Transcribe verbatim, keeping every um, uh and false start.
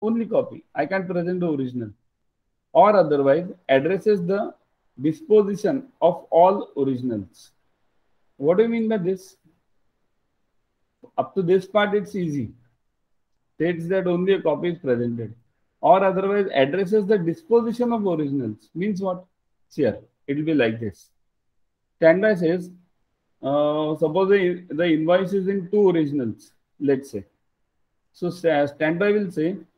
only copy. I can't present the original. Or otherwise addresses the disposition of all originals. What do you mean by this? Up to this part, it's easy. States that only a copy is presented. Or otherwise addresses the disposition of originals. Means what? See here, it will be like this. Standby says, uh, suppose the, the invoice is in two originals, let's say. So standby will say,